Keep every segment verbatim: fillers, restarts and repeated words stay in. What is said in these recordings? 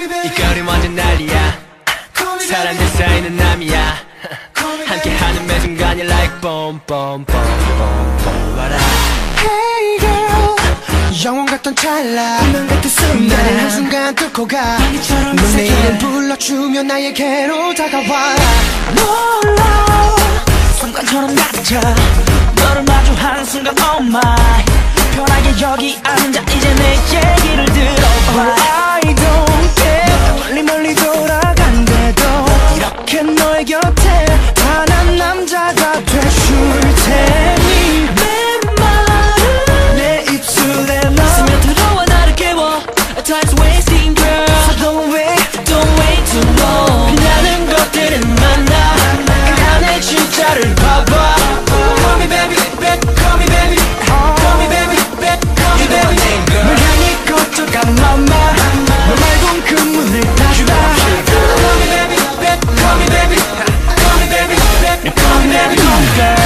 이 거리 완전 난리야. 사람들 사이는 남이야. 함께하는 매 순간이 like boom boom boom boom boom. What up? Hey girl, 영원 같던 찰나, 운명 같은 순간, 나를 한순간 뚫고 가. 넌 내 이름 불러주며 나에게로 다가와. 놀라 순간처럼 낮아. 너를 마주하는 순간 oh my. 편하게 여기 앉아 이제 내 얘기를 들어봐. I don't care. 멀리 멀리 돌아간대도 이렇게 너의 곁에 단한 남자가 돼줄 테니. 내 말은 내 입술에 너 스며들어와 나를 깨워. Time's wasting girl. So don't wait, Don't wait too long. 빛나는 것들은 많아. 그 안에 진짜를 봐봐. Call me baby, baby, call me baby, call me baby, baby, call me baby. 널 향해 걷어가 mama. 너 말곤 그 문을 닫아. Call me baby, baby, call me baby, call me baby, baby, call me baby, girl.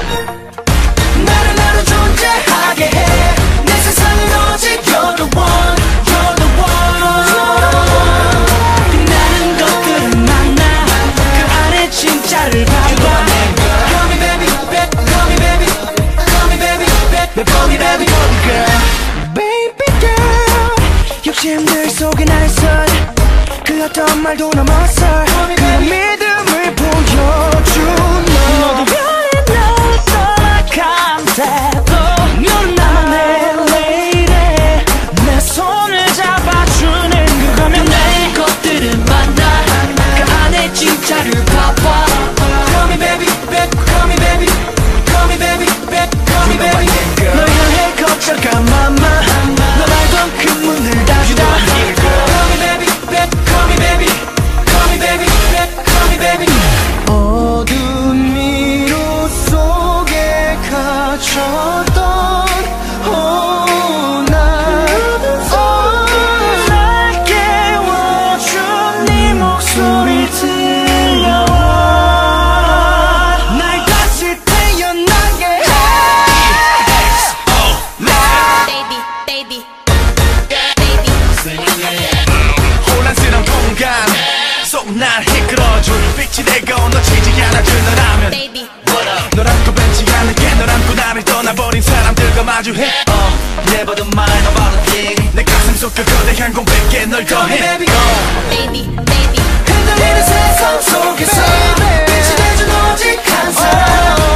나를 나로 존재하게 해. 내 세상은 오직 you're the one, you're the one. 빛나는 것들은 많아. 그 안에 진짜를 봐봐. Call me baby, baby, call me baby, call me baby, baby, call me baby, girl. Baby girl, 욕심들 속에 날 설. 그 어떤 말도 넘어서 그 믿음을 보여준 너. 너도 변해 날 떠나간대도 넌 나만의 lady. 내 손을 잡아주는 그거면 내 것들은 많아. 그 안에 진짜를 봐봐. Call me baby, baby, call me baby, call me baby, baby, call me baby. 널 향해 걷어가 mama. 너 말던 그 문을 닫아. Call me baby, baby, call me baby, call me baby, baby, call me baby. 어둠 미로 속에 갇혔던 oh, 나 oh, 날 깨워준 네 목소리 들려와. 날 다시 태어나게 해. baby, baby, baby. 혼란스러운 공간 속 날 이끌어줄 빛이 되고 놓치지 않아줄 너라면 baby. 널 안고 벤치 않을게. 널 안고 나를 떠나버린 사람들과 마주해. uh, Never the mind about a thing. 내 가슴 속 그 거대한 공백에 널 더해. baby, baby, baby. 흔들리는 세상 속에서 빛이 되준 오직 한 사람.